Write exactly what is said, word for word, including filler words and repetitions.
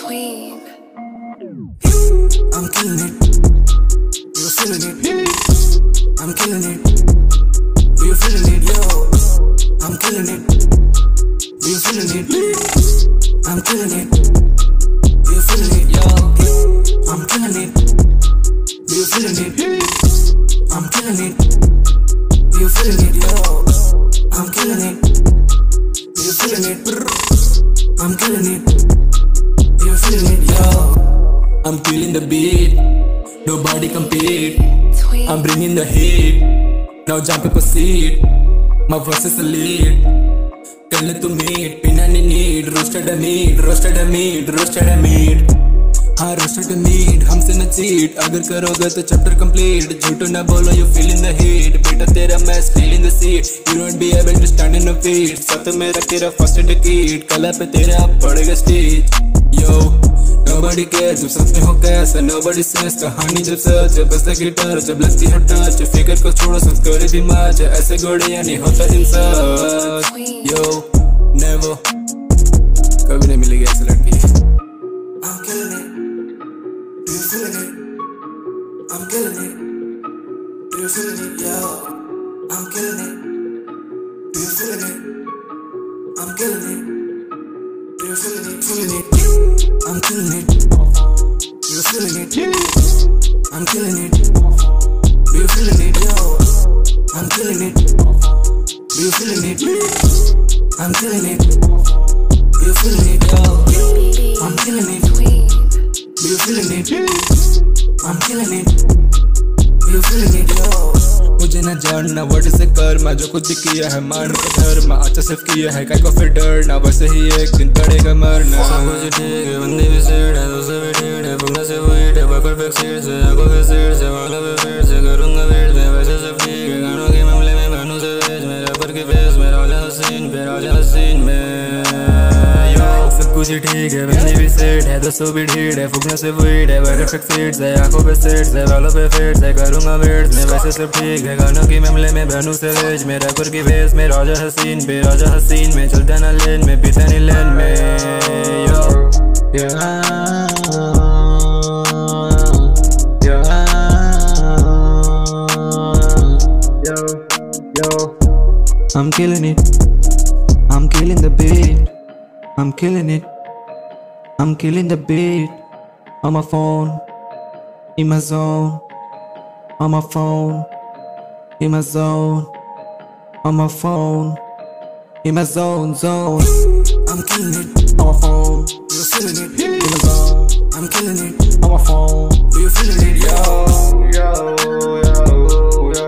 B E-TWIIN. I'm killing it. You're feeling it. I'm killing it. You're feeling it, yo. I'm killing it. You're feeling it. I'm killing it. You're feeling it, yo. I'm killing it. You're feeling it. I'm killing it. You're feeling it, yo. I'm killing it. You're feeling it. I'm killing it. You're feeling it, yo. I'm killing the beat. Nobody compete. I'm bringing the heat. Now jump and proceed. My voice is the lead. Karle to meet, pina ni need. Roasted a meat, roasted a meat, roasted a meat. haan roasted a meat, hamse na cheat. Agar karoge to chapter complete. Juth na bolo, you feeling the heat. Beta Tera mess, feeling the seat. You won't be able to stand in the feet. Sathe mera tera first aid kit. Kala pe tera padega steach. Yo, nobody cares जब सच में हो कैसा. Nobody says कहानी जब सच है. बस guitar जब लगती है टच. फिगर को छोड़ो सब करे दिमाग. ऐसे घोड़े या नहीं होता इंसान. Yo, never कभी नहीं मिलेगी ऐसी लड़की. I'm killing it. Do you feeling it? I'm killing it. Do you feeling it? Yo, I'm killing it. Do you feeling it? I'm killing it. Do you feeling it? Feeling it? I'm killing it. Do you feeling it? I'm killing it. Do you feeling it? Yo, I'm killing it. Do you feeling it? I'm killing it. Do you feeling it? Yo, I'm killing it. Do you feeling it? I'm killing it. Do you feeling it? Yo, मुझे न जानना what is Karma. जो कुछ किया है मान का धर्म. अच्छा सिर्फ किया है काय को फिर डरना. वैसे ही एक दिन पड़ेगा मरना. सब कुछ ठीक है बंदी भी सेट है. तो सब ठीक है भुगना से वेट है. बकर पे सीट से आंखों पे सीट से वालों पे फिर से करूंगा वेट में. वैसे सब ठीक है गानों के मामले में भानु से वेज में. रैपर के फेस में राजा हसीन पे राजा हसीन में. सब कुछ ठीक है बंदी भी सेट है. तो सब भी ढीठ है फुकने से वेट है. बकर पे सीट से आंखों पे सीट से वालों पे फिर से करूंगा वेट में. वैसे सब ठीक है गानों के मामले में भानु से वेज में. रैपर की फेस में राजा हसीन पे राजा हसीन में. चलता ना लेन में पीता नहीं लेन में. यो यो yo yo I'm killing it. I'm killing the beat. I'm killing it. I'm killing the beat. On my phone, in my zone. On my phone, in my zone. On my phone, in my zone, zone. I'm killing it. On my phone, you're feeling it. In my zone, I'm killing it. On my phone, do you feeling it? Yo, yo, yo, yo.